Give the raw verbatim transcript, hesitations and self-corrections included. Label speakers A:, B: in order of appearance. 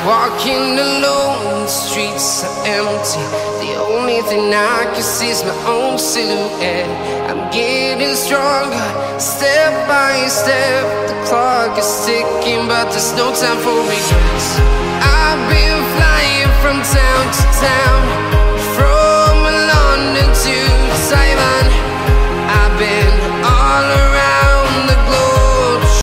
A: Walking alone, the streets are empty. The only thing I can see is my own silhouette. I'm getting stronger, step by step. The clock is ticking, but there's no time for regrets. I've been flying from town